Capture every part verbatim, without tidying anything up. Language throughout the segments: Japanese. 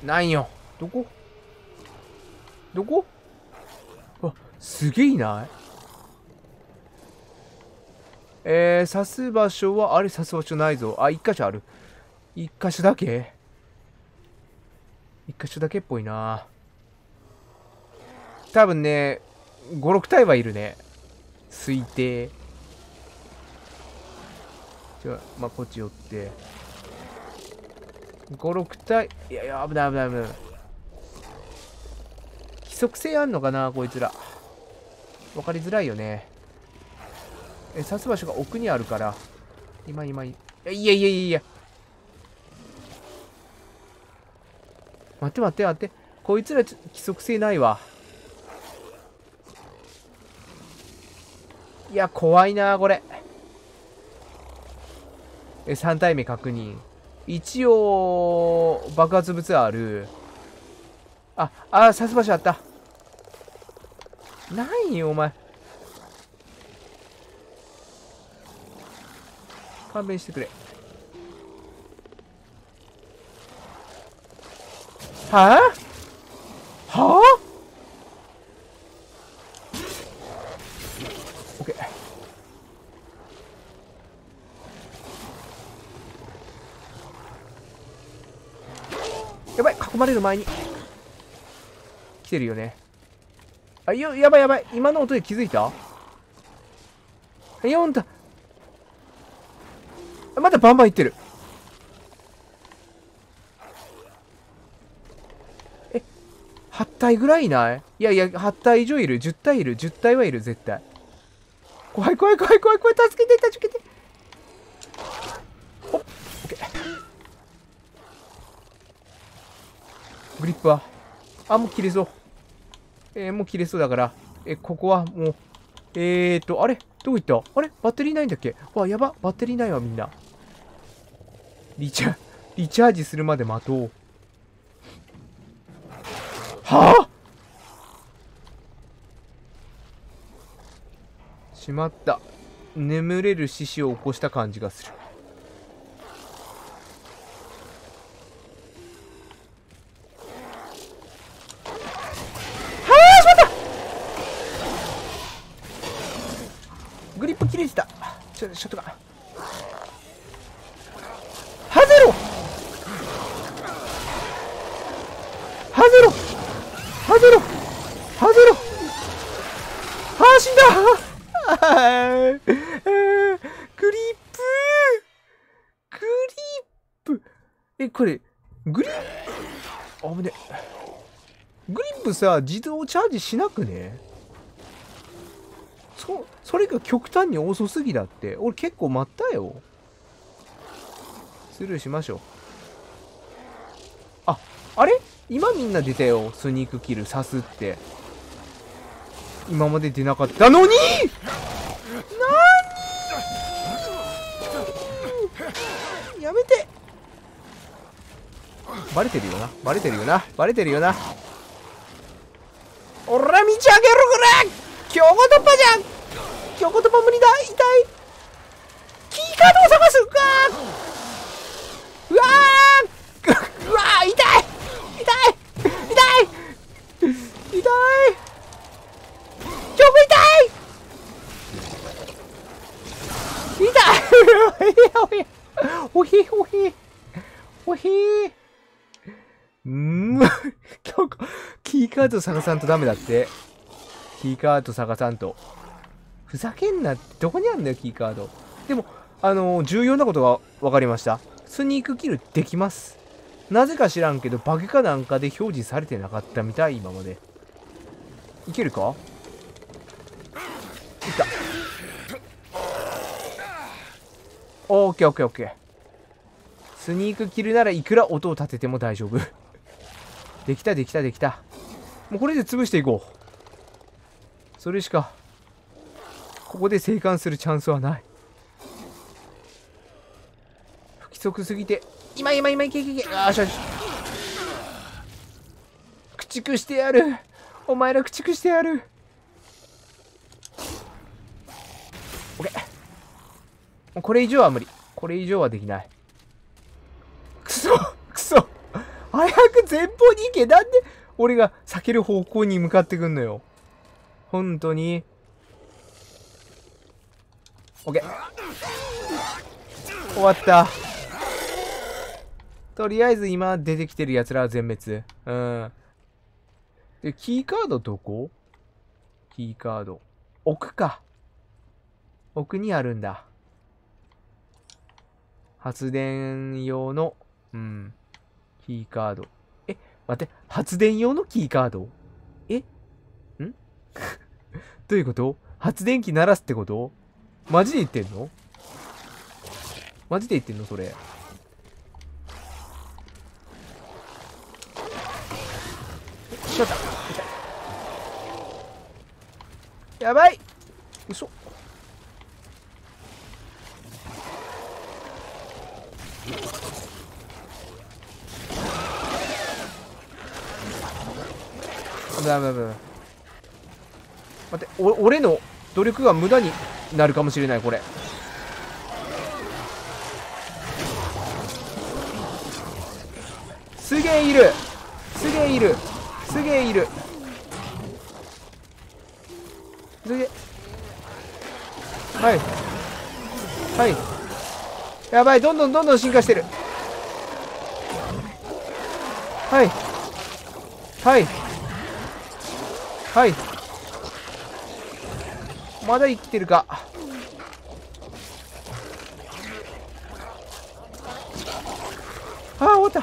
なんよ。どこどこ？あ、すげえいない？えー、刺す場所は、あれ刺す場所ないぞ。あ、一箇所ある。一箇所だけ一箇所だけっぽいな。多分ね、ご、ろく体はいるね。推定。じゃあ、まあ、こっち寄って。ご、ろく体。いやいや、危ない危ない危ない。規則性あんのかな、こいつら。わかりづらいよね。え、刺す場所が奥にあるから。今今いやいやいやいやいや。待って待って待って。こいつら規則性ないわ。いや、怖いな、これ。え、さん体目確認。一応、爆発物ある。あ、あ、刺す場所あった。ないよ、お前。勘弁してくれ。はぁ、はぁ、オッケー。やばい、囲まれる前に。来てるよね。あ、や、やばいやばい。今の音で気づいた？よんだ。まだバンバンいってる。え、はち体ぐらいいない？いやいや、はち体以上いる。じゅう体いる。じゅう体はいる、絶対。怖い怖い怖い怖い怖い。助けて助けて。おっ、オッケー。グリップはあ、もう切れそう。えー、もう切れそうだから。え、ここはもう、えーと、あれどこ行った？あれバッテリーないんだっけ？わ、やば。バッテリーないわ、みんな。リチャ、リチャージするまで待とう。はぁ、しまった。眠れる獅子を起こした感じがする。はぁ、しまった。グリップ切れてた。ちょ、ちょっとか。ハゼロハゼロハゼロハゼロ。あー、死んだ。グリップグリップ。え、これグリップ、あぶね。グリップさ、自動チャージしなくね？そそれが極端に遅すぎだって。俺結構待ったよ。スルーしましょう。あ、あれ今みんな出たよ。スニークキル刺すって。今まで出なかったのに。なーにやめて。バレてるよな。バレてるよな。バレてるよな。おら、道あげるぐらい強行突破じゃん。強行突破無理だ。痛い。キーカードを探す。うわーうわー、痛い痛い痛い痛い。強行痛い痛いおひおひおひー。うーんキーカード探さんとダメだって。キーカード探さんと。ふざけんなって。どこにあるんだよ、キーカード。でも、あのー、重要なことが分かりました。スニークキルできます。なぜか知らんけど、バグかなんかで表示されてなかったみたい、今まで。いけるか？いった。オーケーオーケーオーケー。スニークキルならいくら音を立てても大丈夫。できたできたできた。もうこれで潰していこう。それしかここで生還するチャンスはない。不規則すぎて。今今今いけいけいけ。あーしゃし。駆逐してやる。お前ら駆逐してやる。オッケー。もうこれ以上は無理。これ以上はできない。くそくそ。 早く前方に行け。なんで俺が避ける方向に向かってくんのよ。本当に。オッケー。終わった。とりあえず今出てきてる奴らは全滅。うん。で、キーカードどこ？キーカード。奥か。奥にあるんだ。発電用の、うん。キーカード。え、待って。発電用のキーカード？え？んどういうこと？発電機鳴らすってこと？マジで言ってんの？マジで言ってんのそれ。しまった。やばい。嘘。ダメダメダメ。待って、お俺の努力が無駄になるかもしれないこれ。すげえいる。すげえいる。すげえいる。すげえ。はいはい。やばい、どんどんどんどん進化してる。はいはいはい。まだ生きてるか。ああ、終わった。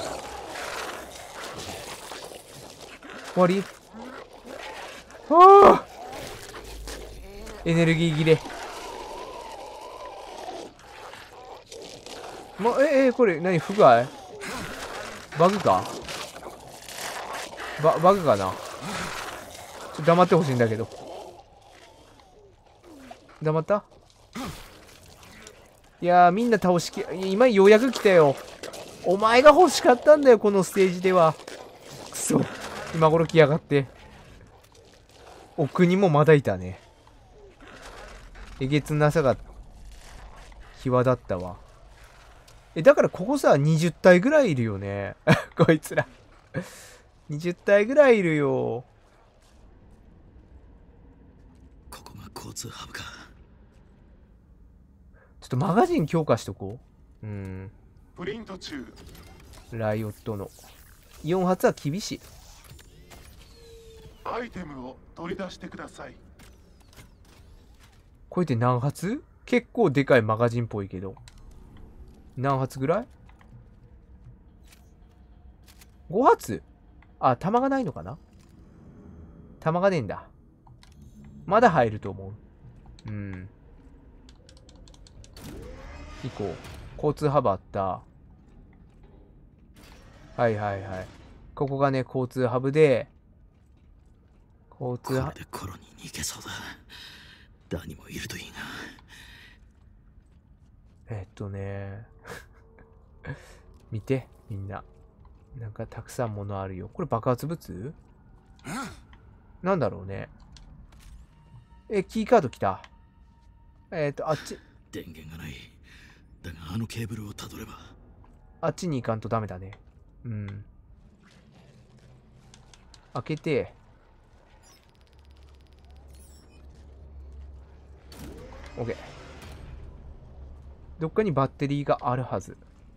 終わり。ああ、エネルギー切れ。ま、え、え、これ何？不具合？バグか？バ、バグかな？ちょっと黙ってほしいんだけど。黙った？いやー、みんな倒しき、今ようやく来たよ。お前が欲しかったんだよ、このステージでは。くそ。今頃来やがって。奥にもまだいたね。えげつなさが際立ったわ。え、だからここさ、にじゅったいぐらいいるよね。こいつら。にじゅったいぐらいいるよ。 ここが交通ハブか。 ちょっとマガジン強化しとこう。うん。 プリント中。 ライオットの。よん発は厳しい。 アイテムを取り出してください。 これって何発？結構でかいマガジンっぽいけど。何発ぐらい？ ご 発？あ、弾がないのかな？弾がねえんだ。まだ入ると思う。うん。行こう。交通ハブあった。はいはいはい。ここがね、交通ハブで、交通ハブ。 これでコロニーに行けそうだ。ダニもいるといいな。 えっとね。見て、みんな。なんかたくさん物あるよ。これ爆発物？なんだろうね。え、キーカード来た。えっと、あっち。 電源がない。だがあのケーブルをたどれば。 あっちに行かんとダメだね。うん。開けて。OK。どっかにバッテリーがあるはず。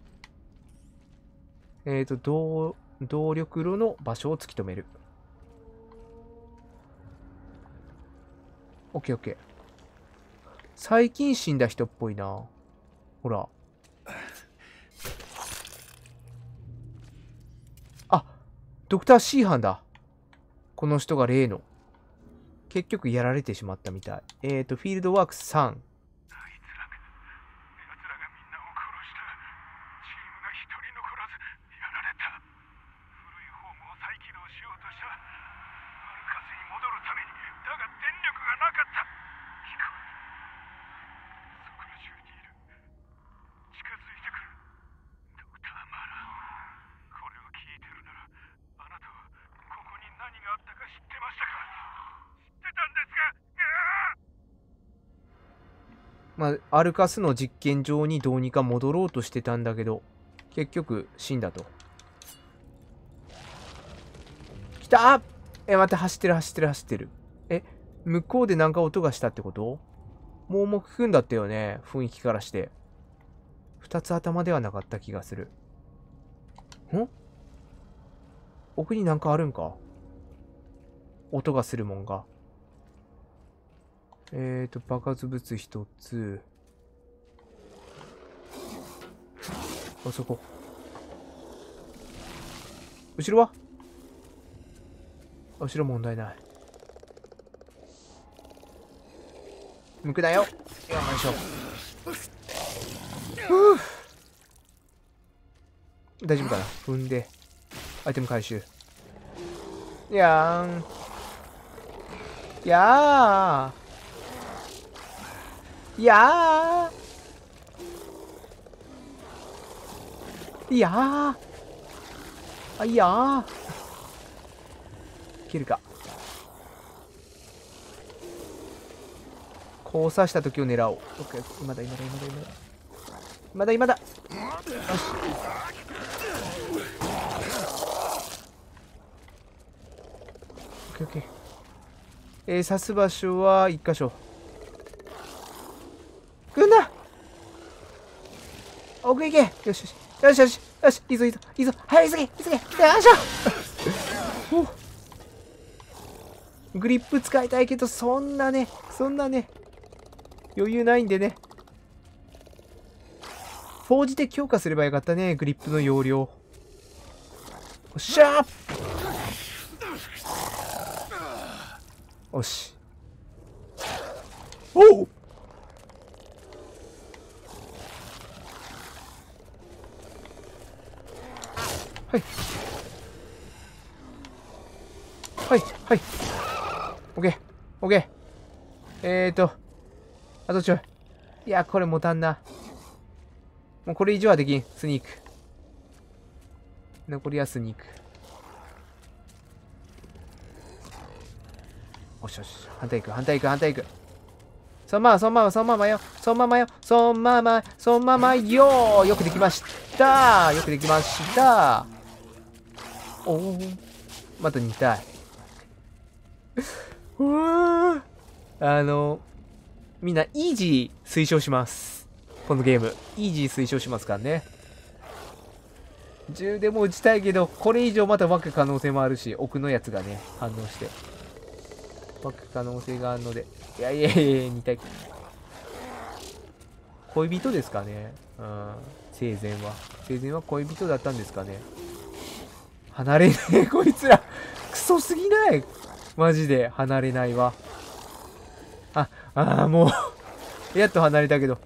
えっと、動、動力炉の場所を突き止める。OK、OK。最近死んだ人っぽいな。ほら。あ、ドクター C 班だ。この人が例の。結局やられてしまったみたい。えっと、フィールドワークスさん。まあ、アルカスの実験場にどうにか戻ろうとしてたんだけど、結局死んだと。 た。え、待って、走ってる、走ってる、走ってる。え、向こうでなんか音がしたってこと？盲目くんだったよね、雰囲気からして。二つ頭ではなかった気がする。ん？奥になんかあるんか？音がするもんが。えーと、爆発物一つ。あそこ。後ろは？後ろ問題ない。向くなよ。よいしょ。ふぅ。大丈夫かな？踏んで。アイテム回収。いやーん。いやー。いやー。いやー。あ、いやー。いけるか。交差した時を狙おう。オッケー、今だ、今だ、今だ、今だ。今だ、今だ。よし。オッケー、オッケー。えー、刺す場所は一箇所。来んな。奥行け。よしよし。よしよし。よし。いいぞいいぞ。いいぞ。はい、急げ。急げ。よいしょ。グリップ使いたいけど、そんなね、そんなね、余裕ないんでね。フォージで強化すればよかったね、グリップの容量。おっしゃー。よし。おう。はい。はい、はい。オッケー、オッケー。えーと、あとちょい。いや、これ持たんな。もうこれ以上はできん。スニーク。残りはスニーク。よしよし。反対行く、反対行く、反対行く。そのまま、そのまま、そのままよ。そのままよ。そのまま、そのままよー。よくできました。よくできました。おお。またに体。うわー。あの、みんな、イージー推奨します。このゲーム。イージー推奨しますからね。銃でも撃ちたいけど、これ以上また湧く可能性もあるし、奥のやつがね、反応して。湧く可能性があるので。いやいやいやいや、に体。恋人ですかね。うん。生前は。生前は恋人だったんですかね。離れねえ、こいつら。クソすぎない。マジで離れないわ。あ、ああ、もう。やっと離れたけど。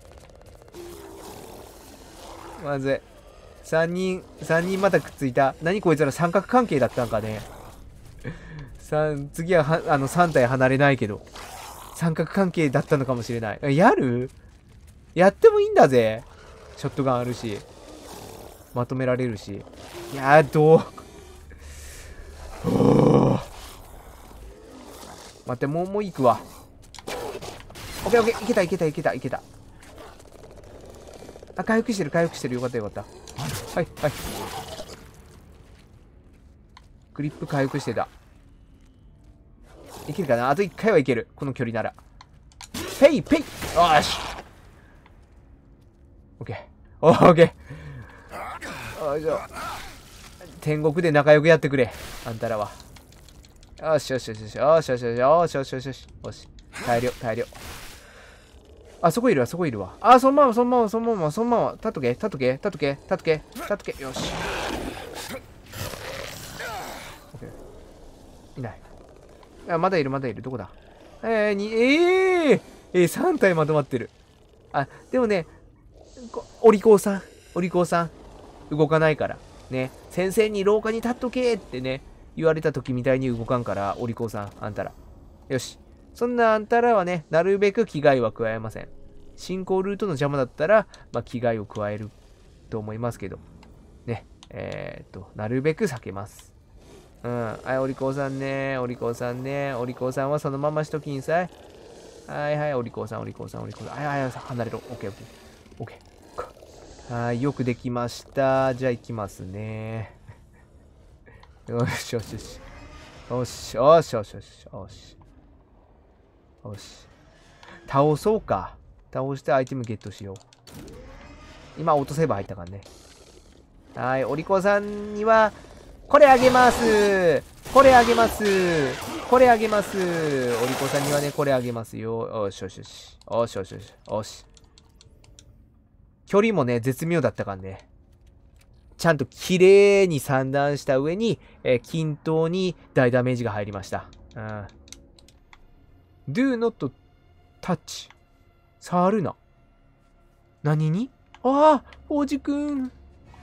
まずい。三人、三人またくっついた。何こいつら三角関係だったんかね。三、次はは、あの、三体離れないけど。三角関係だったのかもしれない。やる？やってもいいんだぜ。ショットガンあるし。まとめられるし。いやー、どう。待って、もう、もう行くわ。オッケーオッケー、いけたいけたいけたいけた。あ、回復してる回復してる。よかったよかった。はいはい。グリップ回復してた。いけるかな？あといっかいはいける。この距離なら。ペイペイ。よし。オッケー。オッケー。よいしょ。天国で仲良くやってくれ。あんたらは。よしよしよしよしよしよしよしよしよしよしよし。大量大量。あそこいるわそこいるわ。あ、そのままそのままそのままそのまま。立っとけ立っとけ立っとけ立っとけ立っとけ。よし。オッケー。いない。あ、まだいるまだいる。どこだ？えー、に、えー、えー、さん体まとまってる。あ、でもね、お利口さん、お利口さん、動かないから。ね、先生に廊下に立っとけってね、言われた時みたいに動かんから、お利口さん、あんたら。よし。そんなあんたらはね、なるべく危害は加えません。進行ルートの邪魔だったら、まあ、危害を加えると思いますけど。ね、えー、っと、なるべく避けます。うん。はい、お利口さんね。お利口さんね。お利口さんはそのまましときんさい。はいはい、お利口さん、お利口さん、お利口さん。はいはいはい、離れろ。オッケーオッケー。オッケー。はい、よくできました。じゃあ行きますね。よしよしよし。 よし、よし、よし、よし、よし。よし。倒そうか。倒してアイテムゲットしよう。今、落とせば入ったからね。はい、お利口さんには、これあげます。これあげます。これあげます。お利口さんにはね、これあげますよ。よしよしよし。よしよしよし。よし。距離もね、絶妙だったからね。ちゃんと綺麗に散乱した上に、えー、均等に大ダメージが入りました。うん。do not touch。触るな。何にああ、王子くん。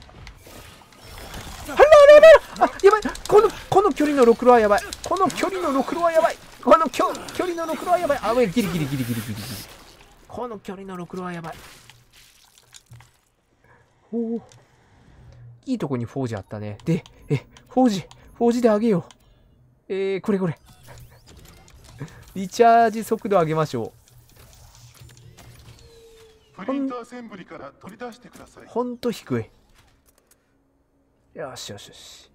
あらあらあらあ、やばい。この、この距離のろくろはやばい。この距離のろくろはやばい。この距距離のろくろはやばい。あ、ギリギリギリギリギリギリ。この距離のろくろはやばい。おお。いいとこにフォージあったね。で、え、フォージ、フォージであげよう。えー、これこれ。リチャージ速度上げましょう。プリントアセンブリから取り出してください。 ほんと低い。よしよしよし。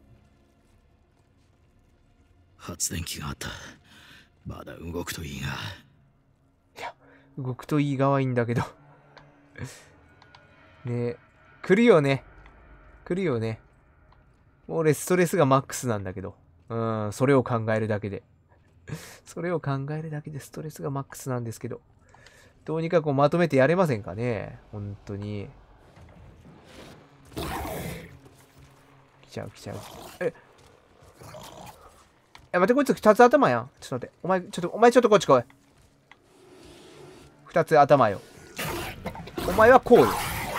発電機があった。まだ動くといいが。 いや、動くといいがはいいんだけど。ねえ、来るよね。来るよね。俺、ストレスがマックスなんだけど。うん、それを考えるだけで。それを考えるだけでストレスがマックスなんですけど。どうにかこうまとめてやれませんかね。本当に。来ちゃう来ちゃう。ええ、待って、こいつ二つ頭やん。ちょっと待って。お前、ちょっと、お前ちょっとこっち来い。二つ頭よ。お前はこうよ。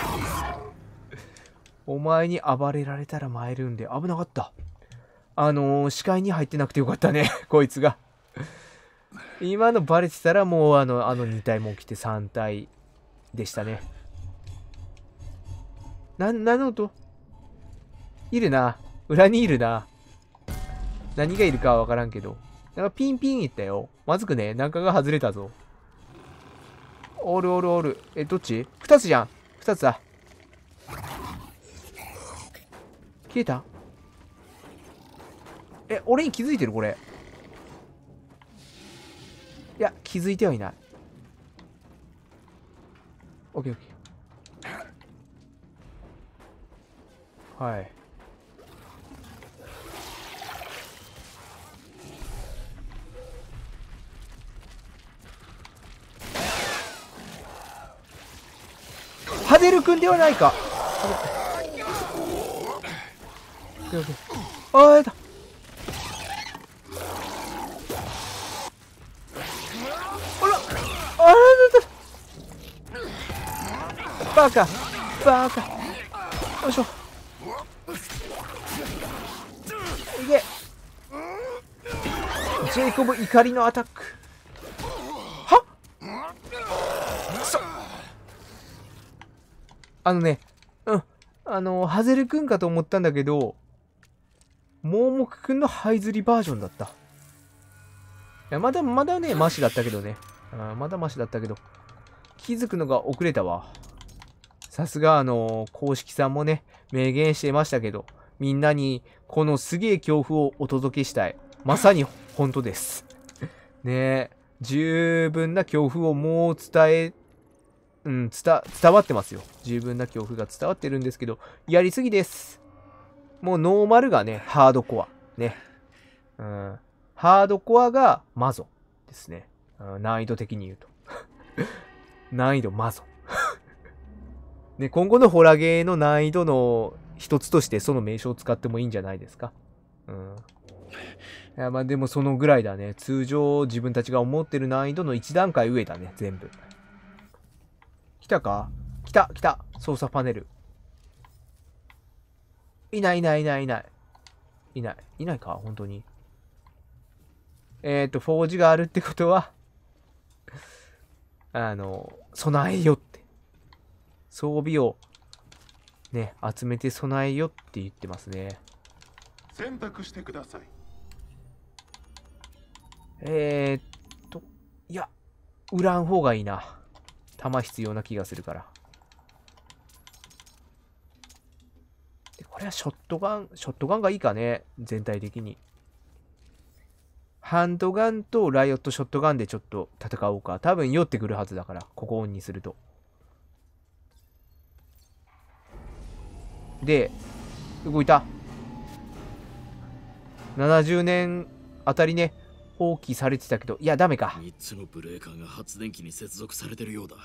お前に暴れられたら参るんで危なかった。あのー、視界に入ってなくてよかったね。こいつが。今のバレてたらもうあの、あのに体も起きてさん体でしたね。な、何の音いるな。裏にいるな。何がいるかはわからんけど。なんかピンピンいったよ。まずくね。なんかが外れたぞ。おるおるおる。え、どっち二つじゃん。二つだ。消えたえ、俺に気づいてるこれ。いや、気づいてはいない。オッケーオッケー。はい。ハデル君ではないか。ああ、やだ。あら、あら、バカ、バカ。よいしょ。いけ。ジェイコブ怒りのアタック。はっくそ。あのね、うん。あの、ハゼルくんかと思ったんだけど、盲目くんの這いずりバージョンだった。いや、まだまだね、マシだったけどね。あまだマシだったけど、気づくのが遅れたわ。さすが、あのー、公式さんもね、明言してましたけど、みんなにこのすげえ恐怖をお届けしたい。まさに本当です。ねえ、十分な恐怖をもう伝え、うん、伝、伝わってますよ。十分な恐怖が伝わってるんですけど、やりすぎです。もうノーマルがね、ハードコア。ね。うん。ハードコアがマゾですね。うん、難易度的に言うと。難易度マゾ。ね、今後のホラゲーの難易度の一つとしてその名称を使ってもいいんじゃないですか。うん。いや、まあでもそのぐらいだね。通常自分たちが思ってる難易度の一段階上だね、全部。来たか？来た、来た。操作パネル。いないいないいないいない。いない。いないか本当に。えっと、フォージがあるってことは、あの、備えよって。装備を、ね、集めて備えよって言ってますね。 選択してください。 えー、っと、いや、売らん方がいいな。弾必要な気がするから。でこれはショットガン、ショットガンがいいかね。全体的に。 ハンドガンとライオットショットガンでちょっと戦おうか。多分寄ってくるはずだから、ここオンにすると。で、動いた。ななじゅうねんあたりね、放棄されてたけど、いや、ダメか。 みっつのブレーカーが発電機に接続されてるようだ。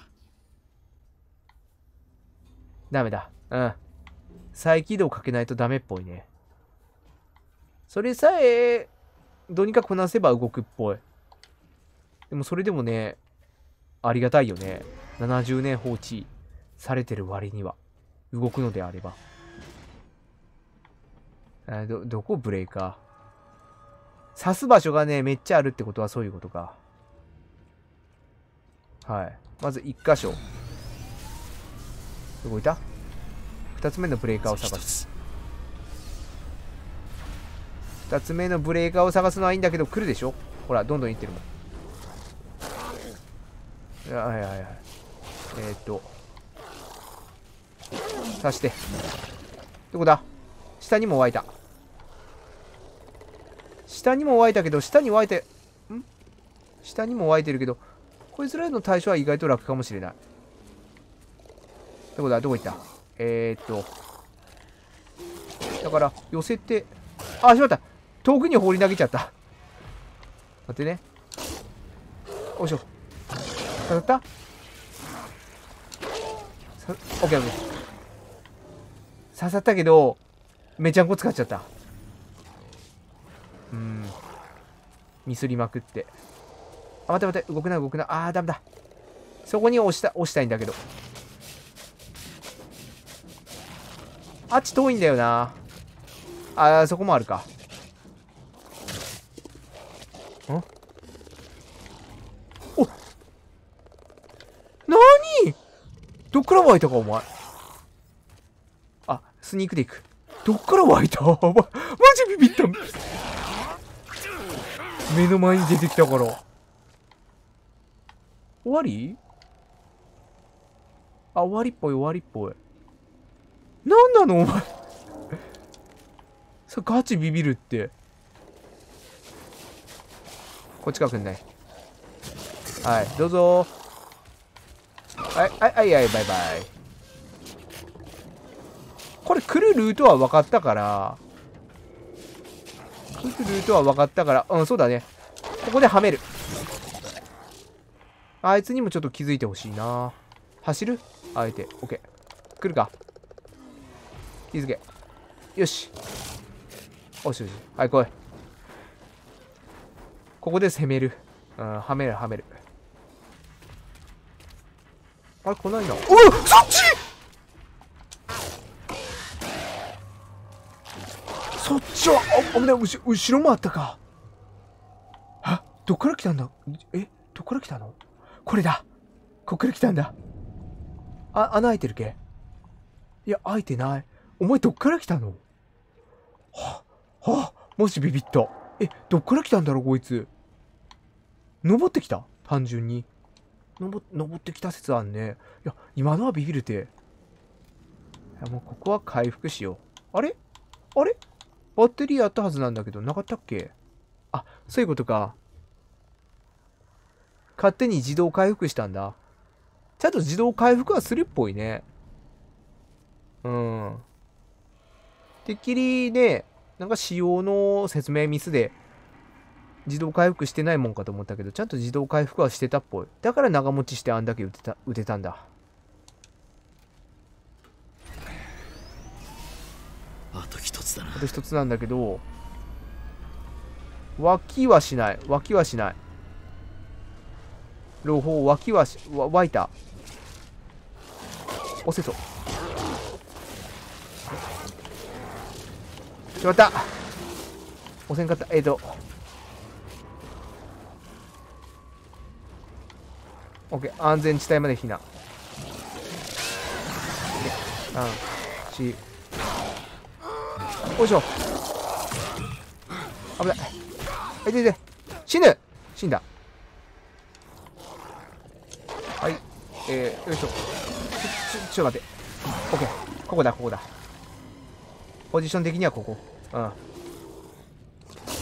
ダメだ。うん。再起動かけないとダメっぽいね。それさえ、どうにかこなせば動くっぽい。でもそれでもね、ありがたいよね。ななじゅうねん放置されてる割には。動くのであれば。あど、どこブレーカー？刺す場所がね、めっちゃあるってことはそういうことか。はい。まず一箇所。動いた？二つ目のブレーカーを探す。二つ目のブレーカーを探すのはいいんだけど、来るでしょ？ほら、どんどんいってるもん。はいはいはい。えー、っと。刺して。どこだ？下にも湧いた。下にも湧いたけど、下に湧いて、ん？下にも湧いてるけど、こいつらの対処は意外と楽かもしれない。どこだ？どこ行った？えー、っと。だから、寄せて、あ、しまった！遠くに放り投げちゃった。待ってね。よいしょ。刺さった？さ、オッケーオッケー。刺さったけど、めちゃんこ使っちゃった。うん。ミスりまくって。あ、待って待って、動くな動くな。あー、ダメだ。そこに押した、押したいんだけど。あっち遠いんだよな。あー、そこもあるか。ん？お！なーに？どっから湧いたか、お前。あ、スニークで行く。どっから湧いた？マジビビった。目の前に出てきたから。終わり？あ、終わりっぽい、終わりっぽい。なんなのお前。さ、ガチビビるって。こっちから来んない。はい、どうぞ。はい、はい、はい、はい、バイバイ。これ来るルートは分かったから。来るルートは分かったから。うん、そうだね。ここではめる。あいつにもちょっと気づいてほしいな。走る？あえて。オッケー。来るか。気づけ。よし。よしよし。はい、来い。ここで攻める。うん、はめる、はめる。あれ、来ないな。おっ、そっち！そっちは、あ、危ない、後ろ、後ろもあったか。あ、どっから来たんだ？え、どっから来たの？これだ。こっから来たんだ。あ、穴開いてるけ？いや、開いてない。お前どっから来たの？は、は、マジビビった。え、どっから来たんだろう、こいつ。登ってきた？単純に。登、登ってきた説あんね。いや、今のはビビるて。いや、もうここは回復しよう。あれ？あれ？バッテリーあったはずなんだけど、なかったっけ？あ、そういうことか。勝手に自動回復したんだ。ちゃんと自動回復はするっぽいね。うん。てっきりね、なんか仕様の説明ミスで自動回復してないもんかと思ったけど、ちゃんと自動回復はしてたっぽい。だから長持ちしてあんだけ打てた、打てたんだ。 あと一つだな。 あと一つなんだけど、脇はしない。脇はしない。朗報、脇はし、わ、湧いた。押せそう。しまった。押せんかった。えーと。オッケー。安全地帯まで避難。さん、よん。よいしょ。危ない。あいていて。死ぬ！死んだ。はい。えー、よいしょ。ちょ、ちょ、ちょっと待って。オッケー。ここだ、ここだ。ポジション的にはここ。うん。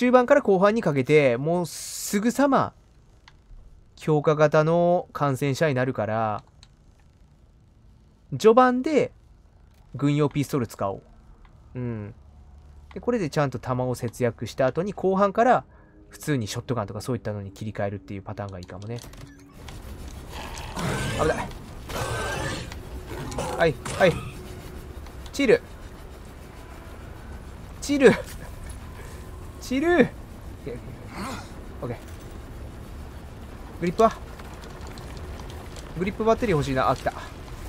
中盤から後半にかけて、もうすぐさま、強化型の感染者になるから、序盤で軍用ピストル使おう。うん。で、これでちゃんと弾を節約した後に、後半から普通にショットガンとかそういったのに切り替えるっていうパターンがいいかもね。危ない。はい、はい。チル。チル。チル。オッケー。グリップはグリップバッテリー欲しいな。あ、来た。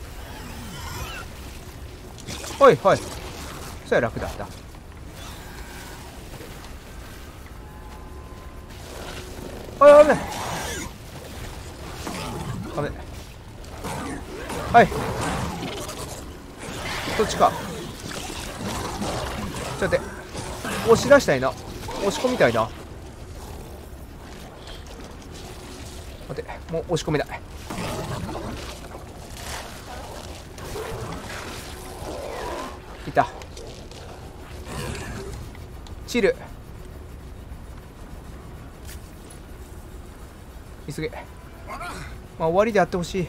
はいはい。そりゃ楽だった。あ、危ない。危ない。はい。そっちか。ちょっと待って。押し出したいな。押し込みたいな。待って、もう押し込めない。いた。チル。急げ。まあ終わりでやってほしい。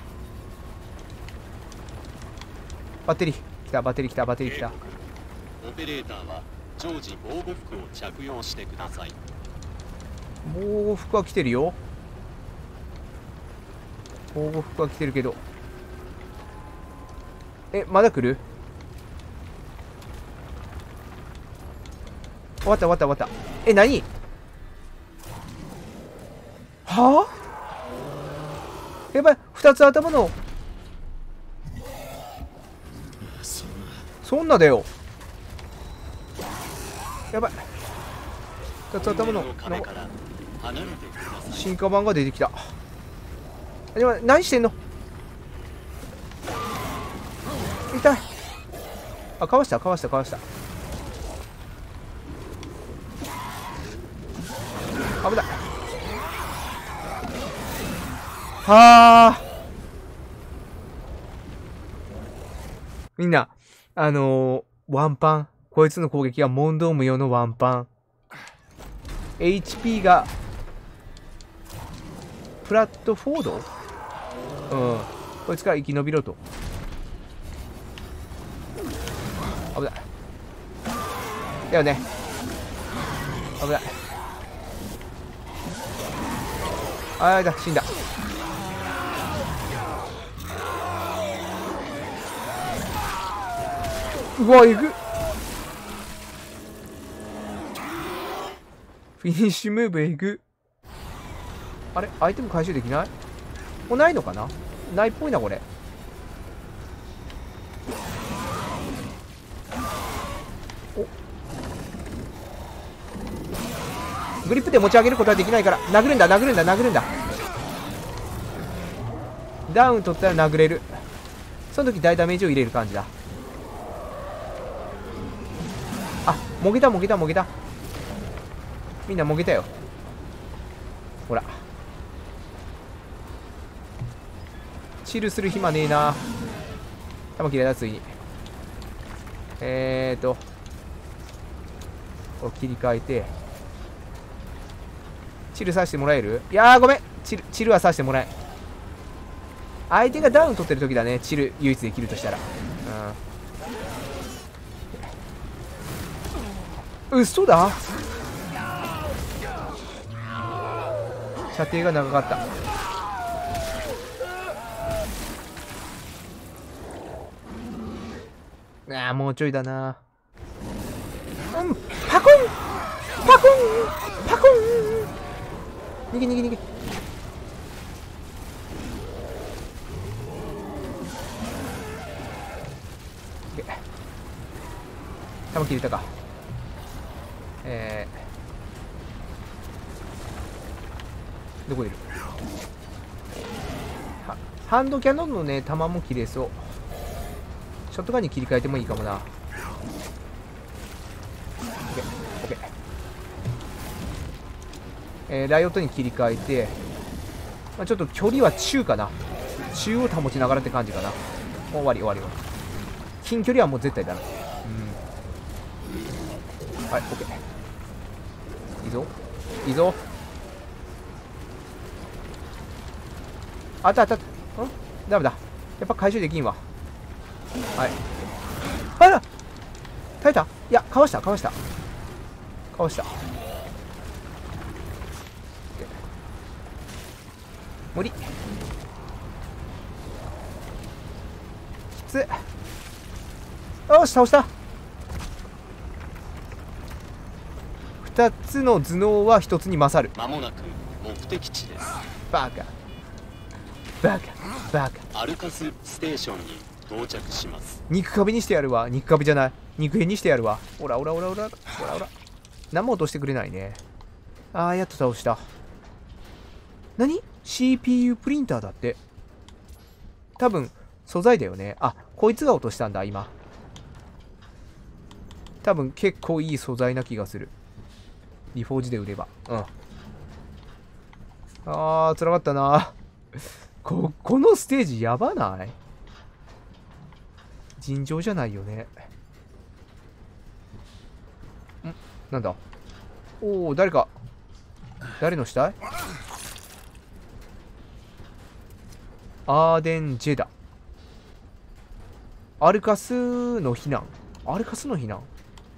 バッテリー来た、バッテリー来た、バッテリー来た。 オペレーターは常時防護服を着用してください。 防護服は着てるよ。防護服は着てるけど。え、まだ来る？終わった終わった終わった。え、何？はあ？やばい、二つ頭の。そんなだよ。やばい。二つ頭の進化版が出てきた。でも何してんの？痛い。あ、かわしたかわしたかわした。危ない。はあ。みんな、あのー、ワンパン。こいつの攻撃は問答無用のワンパン。エイチピー が、プラットフォード？うん。こいつから生き延びろと。危ない。だよね。危ない。あーだ、死んだ。うわ、えぐっ。フィニッシュムーブえぐ。あれアイテム回収できない？もうないのかな？ないっぽいな、これ。おグリップで持ち上げることはできないから、殴るんだ、殴るんだ、殴るんだ。ダウン取ったら殴れる。その時大ダメージを入れる感じだ。あ、もげた、もげた、もげた。みんなもげたよ。ほら。チルする暇ねえな。弾切れた、ついに。えーと。これ切り替えて。チルさせてもらえる？いやー、ごめん。チル、チルはさせてもらえん。相手がダウン取ってる時だね。チル唯一できるとしたら。うん。嘘だ？射程が長かった。ああ、もうちょいだな。うん、パコンパコンパコン。逃げ逃げ逃げ。弾切れたか。えー、どこいる？はハンドキャノンのね、弾も切れそう。ショットガンに切り替えてもいいかもな。オッケー、オッケー。えー、ライオットに切り替えて、まあ、ちょっと距離は中かな。中を保ちながらって感じかな。もう終わり終わり終わり。近距離はもう絶対だな。うん。はい、オッケー。 いいぞいいぞ。あったあった。んダメだ。やっぱ回収できんわ。はい。あら耐えた。いや、かわしたかわしたかわした。無理。きつ。よし倒した。ふたつの頭脳はひとつに勝る。 間もなく目的地です。 バカバカバカ。 アルカスステーションに到着します。 肉壁にしてやるわ。肉壁じゃない、肉片にしてやるわ。オラオラオラオラオラオラ。何も落としてくれないね。あーやっと倒した。何 シーピーユー プリンターだって。多分素材だよね。あ、こいつが落としたんだ今。多分結構いい素材な気がする。リフォージで売れば。うん。あー辛かったな。ここのステージやばない？尋常じゃないよね。んなんだ。おお、誰か。誰の死体？アーデン・ジェダ。アルカスの避難。アルカスの避難。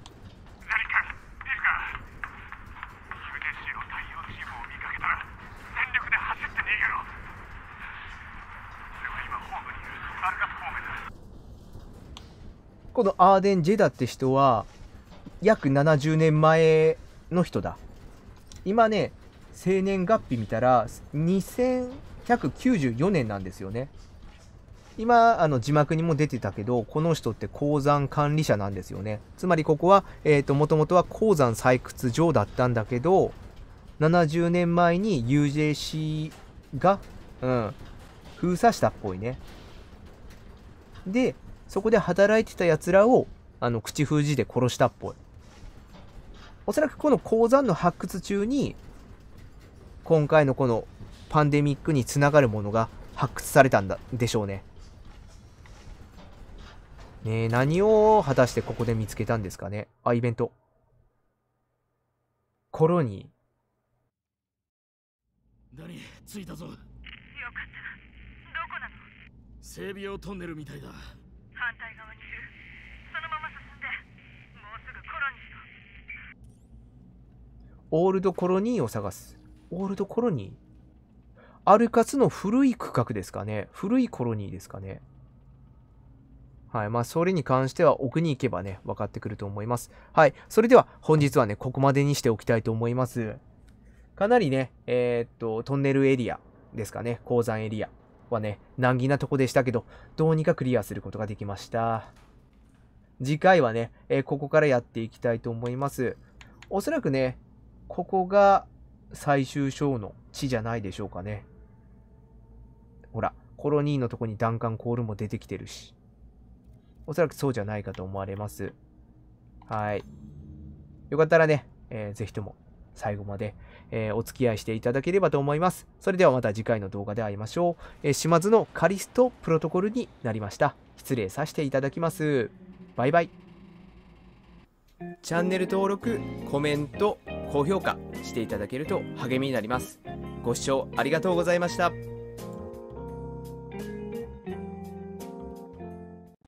このアーデン・ジェダって人は約ななじゅうねんまえの人だ。今ね、生年月日見たらにせんひゃくきゅうじゅうよねんなんですよね。今あの字幕にも出てたけど、この人って鉱山管理者なんですよね。つまりここはえっともともとは鉱山採掘場だったんだけど、ななじゅうねんまえに ユージェーシー が、うん、封鎖したっぽいね。でそこで働いてたやつらをあの口封じで殺したっぽい。おそらくこの鉱山の発掘中に今回のこのパンデミックにつながるものが発掘されたんだでしょうね。ねえ、何を果たしてここで見つけたんですかね。あ、イベント。コロニー。ダニ、着いたぞ。よかった。どこなの？ 整備用トンネルみたいだ。 反対側にいる。そのまま進んで。もうすぐコロニーよ。 オールドコロニーを探す。オールドコロニー？アルカスの古い区画ですかね。古いコロニーですかね。はい。まあ、それに関しては奥に行けばね、分かってくると思います。はい。それでは、本日はね、ここまでにしておきたいと思います。かなりね、えー、っと、トンネルエリアですかね。鉱山エリアはね、難儀なとこでしたけど、どうにかクリアすることができました。次回はね、えー、ここからやっていきたいと思います。おそらくね、ここが最終章の地じゃないでしょうかね。ほら、コロニーのとこにダンカンコールも出てきてるし。おそらくそうじゃないかと思われます。はい。よかったらね、えー、ぜひとも最後まで、えー、お付き合いしていただければと思います。それではまた次回の動画で会いましょう。えー、島津のカリストプロトコルになりました。失礼させていただきます。バイバイ。チャンネル登録、コメント、高評価していただけると励みになります。ご視聴ありがとうございました。